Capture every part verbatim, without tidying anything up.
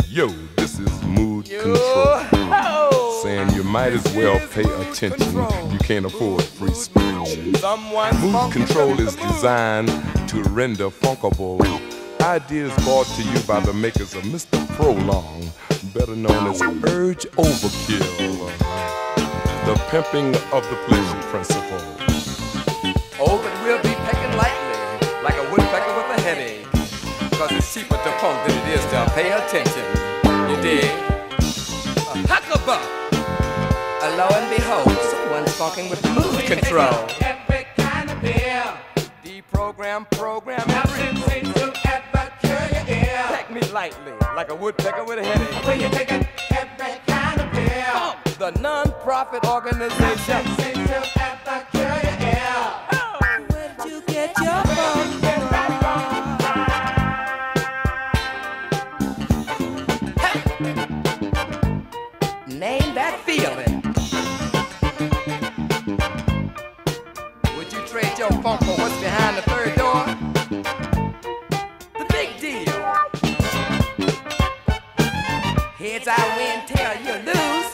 Yo, this is Mood Control, saying you might as well pay attention. You can't afford free speech. Mood Control is designed to render funkable ideas brought to you by the makers of Mister Prolong, better known as Urge Overkill, the pimping of the pleasure principle. Oh, but we'll be pecking lightly, like a woodpecker with a headache, cause it's cheaper to funk than it is to pay attention. You dig? A hucklebuck. Uh, lo and behold, someone's funking with Mood Control. Every kind of beer. Deprogram, program, Nothing seems to ever cure your ear. peck me lightly, like a woodpecker with a headache. When you take it, every kind of beer. Funk, the non-profit organization. Nothing seems to ever cure your ear. Where did you get your funk? Name that feeling. Would you trade your funk for what's behind the third door? The big deal. Heads I win, tail you lose.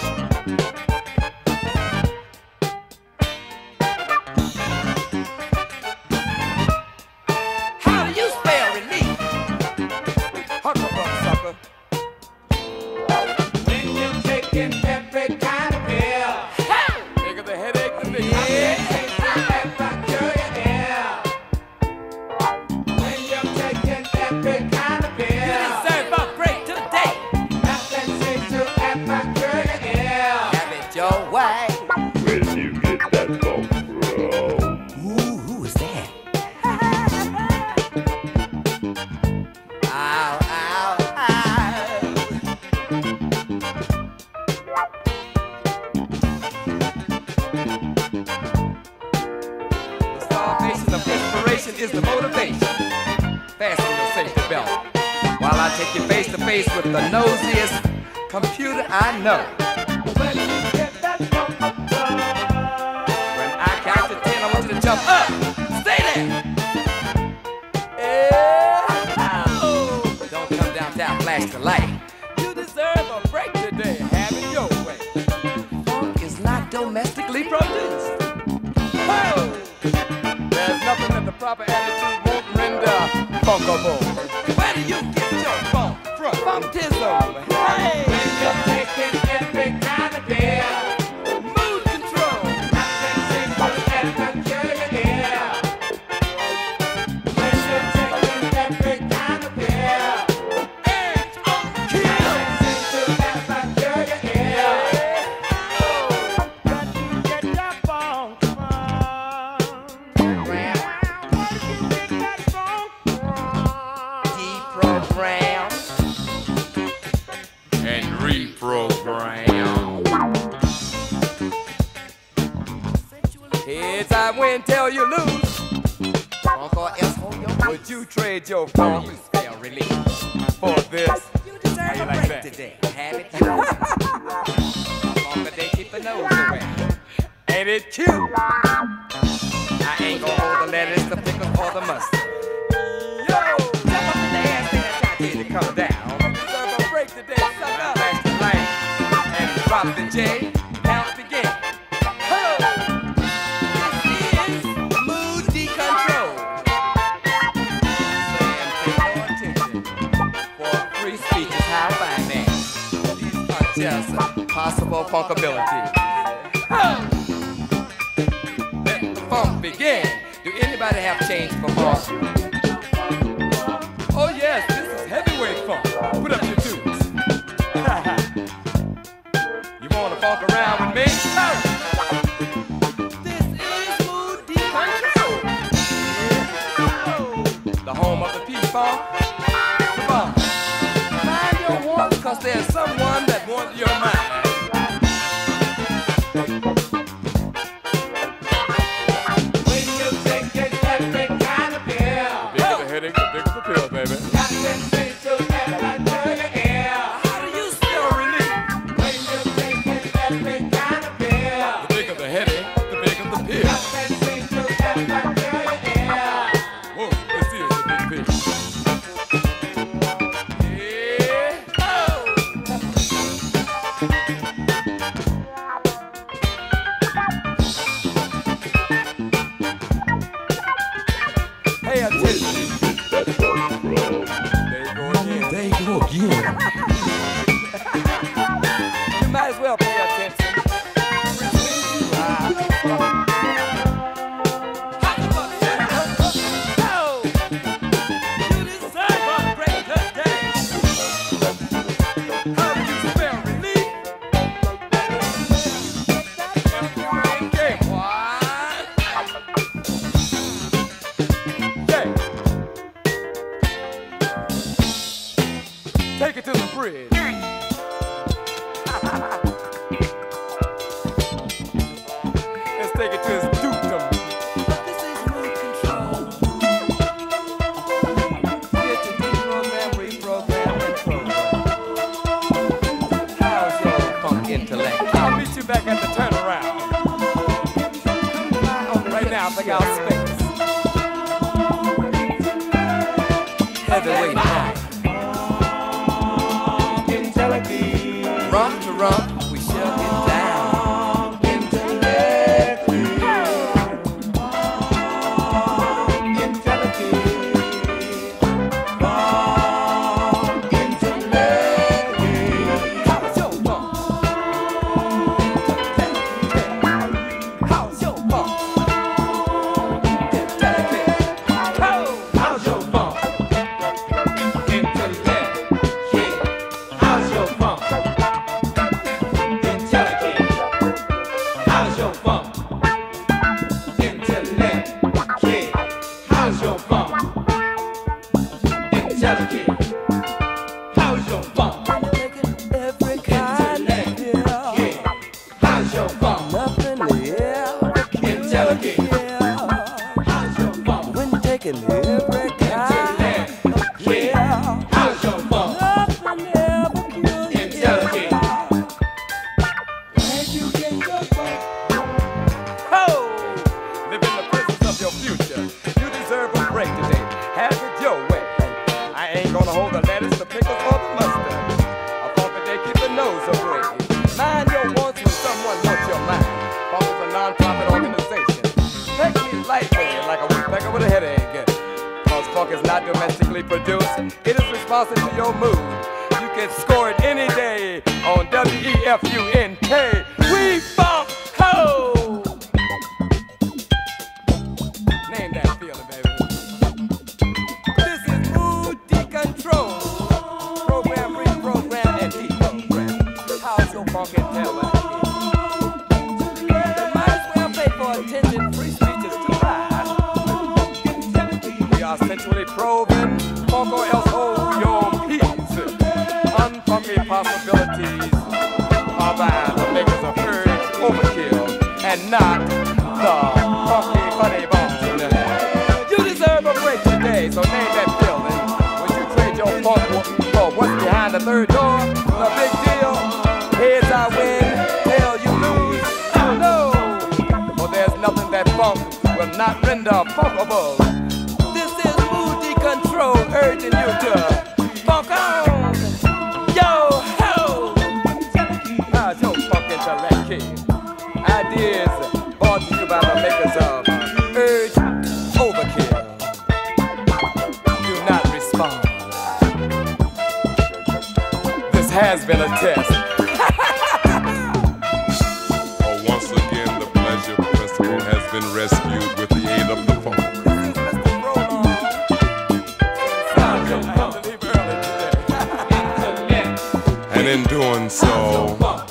How do you spell relief? Hucklebuck sucker. When you're taking every kind of beer. Bigger the headache, the bigger the Nothing head. seems to ever cure your ear. When you're taking every kind of You beer. deserve a break today. Nothing seems to ever cure your ear. Have it your way. Where do you get that funk from? Ooh, who is that? Ow, ow, ow. The starvation of inspiration is the motivation. Fasten your safety belt while I take you face to face with the nosiest computer I know. When you get that funk from. When I count to ten, I want you to jump up. Stay there. Yeah. Oh. Don't come downtown, flash the light. You deserve a break today. Have it your way. Funk is not domestically produced. Oh. There's nothing that the proper attitude won't render funkable. Where do you get your funk from? Funkism. Hey. When you're taking every kind of beer. Mood Control. Nothing seems to ever cure your ear. When you're taking every kind of beer. Urge Overkill. Nothing seems to ever cure your ear. Where do you get your funk from? Where do you get that funk from? Deprogram and reprogram. Heads I win, tail you lose. Funk or else hold your peace. Would you trade your funk you spell relief for this? You deserve How you a like break that? Today. Have it your way. Funk a day, keep the nose away. Ain't it cute? I ain't gonna hold the lettuce, the pickles, or the mustard. Yo, jump up in the air, say that y'all did to come down. Deserve a break today, suck up. Flash the light and drop the J. Count begin. Ho! This is Mood Control. Saying pay no attention, for free speech is how I find that. These are just possible funkabilities. Ho! Let the funk begin. Do anybody have change for funk? Oh yes, this is heavyweight funk. Put up your tunes. You wanna funk around with me? Oh. This is Mood Control. The home of the P-Funk. Come on. Mind your wants, cause there's someone that wants your mind. When you're taking every kind of beer. Bigger the headache, the bigger the pill, baby. Nothing seems to ever cure your ear. How do you spell relief? When you're taking every kind of beer. The bigger the headache, the bigger the pill. Nothing seems to ever cure your ear. Whoa, this is a big pill. Yeah. Oh. Take it to the bridge. Let's take it to his dukedom. This is mood control. Get to deprogram, reprogram, and program. How's your funk intellect? I'll meet you back at the turnaround. Right now, I think I'll space. Heavyweight high. Rump to rump, we shall get down. Is not domestically produced. It is responsive to your mood. You can score it any day on W E F U N K. We funk ho! Name that feeling, baby. This is mood decontrol. Program, reprogram, and deprogram. How's your funk intellect? You might as well pay for attention. Free speech is too high. Essentially probing, funk or else hold your peace. Unfunky possibilities are by the makers of urge overkill and not the funky funny bone. You deserve a break today, so name that feeling. Would you trade your funk for what's behind the third door? The big deal. Heads I win, tail you lose. Oh no, for there's nothing that funk will not render funkable. Control, urging you to funk on. Yo, ho! How's your funk intellect, kid? Ideas brought to you by the makers of urge overkill. Do not respond. This has been a test. Oh, once again, the pleasure principle has been rescued with the aid of the funk. And in doing so,